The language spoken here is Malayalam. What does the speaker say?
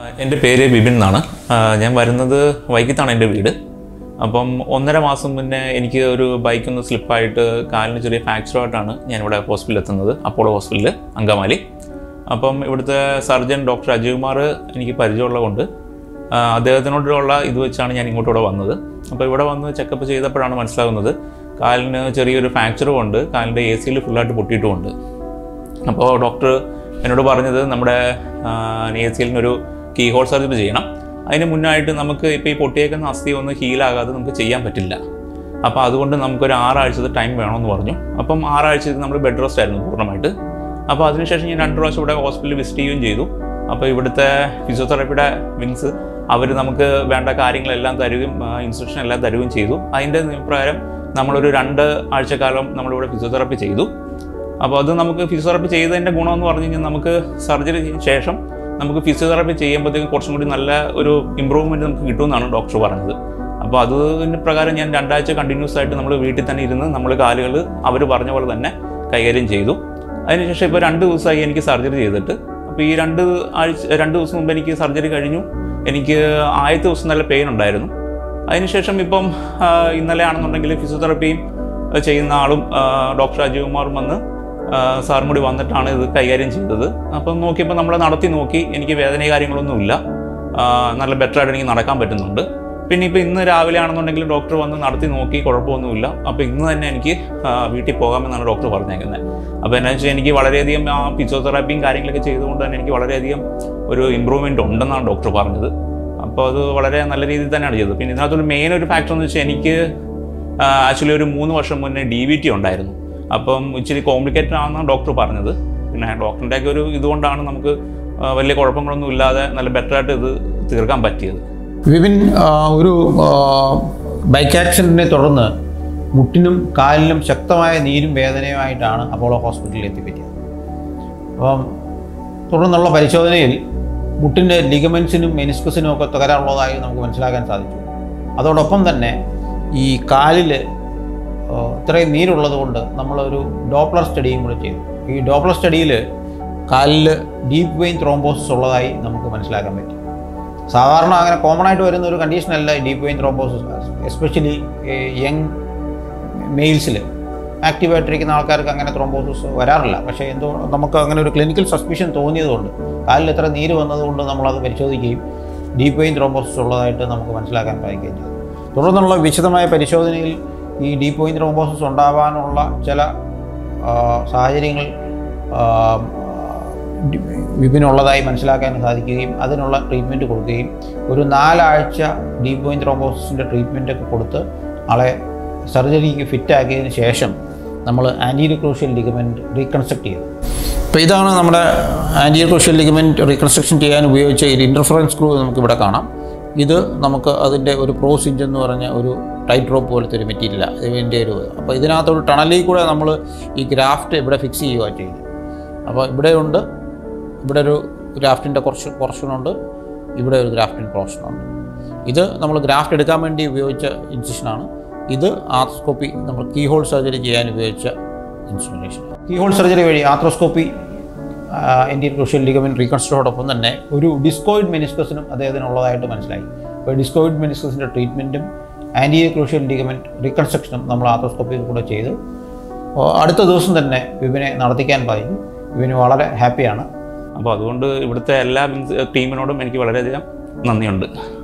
എൻ്റെ പേര് ബിബിൻ എന്നാണ്. ഞാൻ വരുന്നത് വൈക്കത്താണ് എൻ്റെ വീട്. അപ്പം 1.5 മാസം മുന്നേ എനിക്ക് ഒരു ബൈക്കൊന്ന് സ്ലിപ്പായിട്ട് കാലിന് ചെറിയ ഫ്രാക്ചറായിട്ടാണ് ഞാനിവിടെ ഹോസ്പിറ്റലിൽ എത്തുന്നത്, അപ്പോളോ ഹോസ്പിറ്റലിൽ അങ്കമാലി. അപ്പം ഇവിടുത്തെ സർജൻ ഡോക്ടർ അജയ് കുമാർ എനിക്ക് പരിചയമുള്ളതുകൊണ്ട് അദ്ദേഹത്തിനോടുള്ള ഇത് വെച്ചാണ് ഞാൻ ഇങ്ങോട്ടൂടെ വന്നത്. അപ്പോൾ ഇവിടെ വന്ന് ചെക്കപ്പ് ചെയ്തപ്പോഴാണ് മനസ്സിലാകുന്നത് കാലിന് ചെറിയൊരു ഫ്രാക്ചറും ഉണ്ട്, കാലിൻ്റെ ACL ഫുള്ളായിട്ട് പൊട്ടിയിട്ടുമുണ്ട്. അപ്പോൾ ഡോക്ടർ എന്നോട് പറഞ്ഞത് നമ്മുടെ ACLനൊരു കീ ഹോൾ സർജറി ചെയ്യണം. അതിന് മുന്നായിട്ട് നമുക്ക് ഇപ്പോൾ ഈ പൊട്ടിയേക്കുന്ന അസ്ഥി ഒന്ന് ഹീലാകാതെ നമുക്ക് ചെയ്യാൻ പറ്റില്ല. അപ്പോൾ അതുകൊണ്ട് നമുക്കൊരു 6 ആഴ്ചത്തെ ടൈം വേണമെന്ന് പറഞ്ഞു. അപ്പം 6 ആഴ്ചക്ക് നമ്മൾ ബെഡ് റെസ്റ്റ് ആയിരുന്നു പൂർണ്ണമായിട്ട്. അപ്പോൾ അതിനുശേഷം ഞാൻ 2 പ്രാവശ്യം ഇവിടെ ഹോസ്പിറ്റലിൽ വിസിറ്റ് ചെയ്യുകയും ചെയ്തു. അപ്പോൾ ഇവിടുത്തെ ഫിസിയോതെറാപ്പിയുടെ വിങ്സ് അവർ നമുക്ക് വേണ്ട കാര്യങ്ങളെല്ലാം തരുകയും ഇൻസ്ട്രക്ഷൻ എല്ലാം തരുകയും ചെയ്തു. അതിൻ്റെ പ്രകാരം നമ്മളൊരു 2 ആഴ്ചക്കാലം നമ്മളിവിടെ ഫിസിയോതെറാപ്പി ചെയ്തു. അപ്പോൾ അത് നമുക്ക് ഫിസിയോതെറാപ്പി ചെയ്തതിൻ്റെ ഗുണമെന്ന് പറഞ്ഞു കഴിഞ്ഞാൽ നമുക്ക് സർജറി ശേഷം നമുക്ക് ഫിസിയോതെറാപ്പി ചെയ്യുമ്പോഴത്തേക്കും കുറച്ചും കൂടി നല്ല ഒരു ഇമ്പ്രൂവ്മെൻറ്റ് നമുക്ക് കിട്ടുമെന്നാണ് ഡോക്ടർ പറഞ്ഞത്. അപ്പോൾ അതിന് പ്രകാരം ഞാൻ 2 ആഴ്ച കണ്ടിന്യൂസ് ആയിട്ട് നമ്മൾ വീട്ടിൽ തന്നെ ഇരുന്ന് നമ്മൾ കാലുകൾ അവർ പറഞ്ഞ പോലെ തന്നെ കൈകാര്യം ചെയ്തു. അതിനുശേഷം ഇപ്പോൾ 2 ദിവസമായി എനിക്ക് സർജറി ചെയ്തിട്ട്. അപ്പോൾ ഈ 2 ദിവസം മുമ്പ് എനിക്ക് സർജറി കഴിഞ്ഞു. എനിക്ക് ആദ്യത്തെ ദിവസം നല്ല പെയിൻ ഉണ്ടായിരുന്നു. അതിനുശേഷം ഇപ്പം ഇന്നലെ ആണെന്നുണ്ടെങ്കിൽ ഫിസിയോതെറാപ്പിയും ചെയ്യുന്ന ആളും ഡോക്ടർ അജയ് കുമാറും വന്ന് സാറും കൂടി വന്നിട്ടാണ് ഇത് കൈകാര്യം ചെയ്തത്. അപ്പം നോക്കിയപ്പോൾ നമ്മൾ നടത്തി നോക്കി, എനിക്ക് വേദന കാര്യങ്ങളൊന്നുമില്ല, നല്ല ബെറ്ററായിട്ട് എനിക്ക് നടക്കാൻ പറ്റുന്നുണ്ട്. പിന്നെ ഇപ്പോൾ ഇന്ന് രാവിലെ ആണെന്നുണ്ടെങ്കിൽ ഡോക്ടർ വന്ന് നടത്തി നോക്കി, കുഴപ്പമൊന്നുമില്ല. അപ്പോൾ ഇന്ന് തന്നെ എനിക്ക് വീട്ടിൽ പോകാമെന്നാണ് ഡോക്ടർ പറഞ്ഞേക്കുന്നത്. അപ്പോൾ എന്താണെന്ന് വെച്ചാൽ എനിക്ക് വളരെയധികം ഫിസിയോതെറാപ്പിയും കാര്യങ്ങളൊക്കെ ചെയ്തുകൊണ്ട് തന്നെ എനിക്ക് വളരെയധികം ഒരു ഇമ്പ്രൂവ്മെൻറ്റ് ഉണ്ടെന്നാണ് ഡോക്ടർ പറഞ്ഞത്. അപ്പോൾ അത് വളരെ നല്ല രീതിയിൽ തന്നെയാണ് ചെയ്തത്. പിന്നെ ഇതിനകത്തൊരു മെയിൻ ഒരു ഫാക്ടർ എന്ന് വെച്ചാൽ എനിക്ക് ആക്ച്വലി ഒരു 3 വർഷം മുന്നേ DVT ഉണ്ടായിരുന്നു. അപ്പം ഇച്ചിരി കോംപ്ലിക്കേറ്റഡ് ആണെന്നാണ് ഡോക്ടർ പറഞ്ഞത്. പിന്നെ ഡോക്ടറിൻ്റെയൊക്കെ ഒരു ഇതുകൊണ്ടാണ് നമുക്ക് വലിയ കുഴപ്പങ്ങളൊന്നും ഇല്ലാതെ നല്ല ബെറ്ററായിട്ട് ഇത് തീർക്കാൻ പറ്റിയത്. വിപിൻ, ഒരു ബൈക്ക് ആക്സിഡൻറ്റിനെ തുടർന്ന് മുട്ടിനും കാലിനും ശക്തമായ നീരും വേദനയുമായിട്ടാണ് അപ്പോളോ ഹോസ്പിറ്റലിൽ എത്തിപ്പറ്റിയത്. അപ്പം തുടർന്നുള്ള പരിശോധനയിൽ മുട്ടിൻ്റെ ലിഗമെൻസിനും മെനിസ്കസിനും ഒക്കെ തകരാറുള്ളതായി നമുക്ക് മനസ്സിലാക്കാൻ സാധിച്ചു. അതോടൊപ്പം തന്നെ ഈ കാലിൽ ഇത്രയും നീരുള്ളത് കൊണ്ട് നമ്മളൊരു ഡോപ്ലർ സ്റ്റഡിയും കൂടെ ചെയ്തു. ഈ ഡോപ്ലർ സ്റ്റഡിയിൽ കാലിൽ ഡീപ്പ് വെയിൻ ത്രോംബോസിസ് ഉള്ളതായി നമുക്ക് മനസ്സിലാക്കാൻ പറ്റി. സാധാരണ അങ്ങനെ കോമൺ ആയിട്ട് വരുന്ന ഒരു കണ്ടീഷനല്ല deep vein thrombosis, especially young മെയിൽസിൽ. ആക്റ്റീവായിട്ടിരിക്കുന്ന ആൾക്കാർക്ക് അങ്ങനെ ത്രോംബോസിസ് വരാറില്ല. പക്ഷേ എന്തോ നമുക്ക് അങ്ങനെ ഒരു ക്ലിനിക്കൽ സസ്പിഷൻ തോന്നിയതുകൊണ്ട്, കാലിൽ എത്ര നീര് വന്നതുകൊണ്ട് നമ്മളത് പരിശോധിക്കുകയും ഡീപ്പ് വെയിൻ ത്രോംബോസിസ് ഉള്ളതായിട്ട് നമുക്ക് മനസ്സിലാക്കാൻ സാധിക്കുകയും ചെയ്തു. തുടർന്നുള്ള വിശദമായ പരിശോധനയിൽ ഈ ഡീപ്പ് വെയിൻ ത്രോംബോസിസ് ഉണ്ടാകാനുള്ള ചില സാഹചര്യങ്ങൾ വിപിനുള്ളതായി മനസ്സിലാക്കാൻ സാധിക്കുകയും അതിനുള്ള ട്രീറ്റ്മെൻറ്റ് കൊടുക്കുകയും ഒരു 4 ആഴ്ച ഡീപ്പ് വെയിൻ ത്രോംബോസിസിൻ്റെ ട്രീറ്റ്മെൻറ്റൊക്കെ കൊടുത്ത് ആളെ സർജറിക്ക് ഫിറ്റാക്കിയതിന് ശേഷം നമ്മൾ ആൻറ്റീരിയർ ക്രൂഷ്യൽ ലിഗമെൻറ്റ് റീകൺസ്ട്രക്ട് ചെയ്തു. അപ്പോൾ ഇതാണ് നമ്മുടെ ആൻറ്റീരിയർ ക്രൂഷ്യൽ ലിഗമെൻറ്റ് റീകൺസ്ട്രക്ഷൻ ചെയ്യാൻ ഉപയോഗിച്ച ഒരു ഇൻ്റർഫറൻസ് സ്ക്രൂ നമുക്കിവിടെ കാണാം. ഇത് നമുക്ക് അതിൻ്റെ ഒരു പ്രോസിഞ്ച് എന്ന് പറഞ്ഞ ഒരു ടൈറ്റ് റോപ്പ് പോലത്തെ ഒരു മെറ്റീരിയൽ ഇതിൻ്റെ ഒരു. അപ്പോൾ ഇതിനകത്തൊരു ടണലിൽ കൂടെ നമ്മൾ ഈ ഗ്രാഫ്റ്റ് ഇവിടെ ഫിക്സ് ചെയ്യുക ചെയ്യുന്നത്. അപ്പോൾ ഇവിടെയുണ്ട്, ഇവിടെ ഒരു ഗ്രാഫ്റ്റിൻ്റെ കുറച്ച് പോർഷനുണ്ട്, ഇവിടെ ഒരു ഗ്രാഫ്റ്റിൻ്റെ പോർഷനുണ്ട്. ഇത് നമ്മൾ ഗ്രാഫ്റ്റ് എടുക്കാൻ വേണ്ടി ഉപയോഗിച്ച ഇൻസിഷനാണ്. ഇത് ആർത്രോസ്കോപ്പി, നമ്മൾ കീ ഹോൾ സർജറി ചെയ്യാൻ ഉപയോഗിച്ച ഇൻസ്ട്രുമെൻറ്റേഷൻ. കീ ഹോൾ സർജറി വഴി ആർത്രോസ്കോപ്പി ആൻറ്റീരിയർ ക്രൂഷ്യൽ ലിഗമെൻറ്റ് റീകൺസ്ട്രക്റ്റോടൊപ്പം തന്നെ ഒരു ഡിസ്കോയിഡ് മെനിസ്കസിനും അദ്ദേഹത്തിനുള്ളതായിട്ട് മനസ്സിലായി. അപ്പോൾ ഡിസ്കോയിഡ് മെനിസ്കസിൻ്റെ ട്രീറ്റ്മെൻറ്റും ആൻറ്റീരിയർ ക്രൂഷ്യൽ ലിഗമെൻറ്റ് റീകൺസ്ട്രക്ഷനും നമ്മൾ ആർത്രോസ്കോപ്പിയിൽ കൂടെ ചെയ്തു. അടുത്ത ദിവസം തന്നെ വിപിനെ നടത്തിക്കാൻ പറഞ്ഞു. വിപിന് വളരെ ഹാപ്പിയാണ്. അപ്പോൾ അതുകൊണ്ട് ഇവിടുത്തെ എല്ലാ ടീമിനോടും എനിക്ക് വളരെയധികം നന്ദിയുണ്ട്.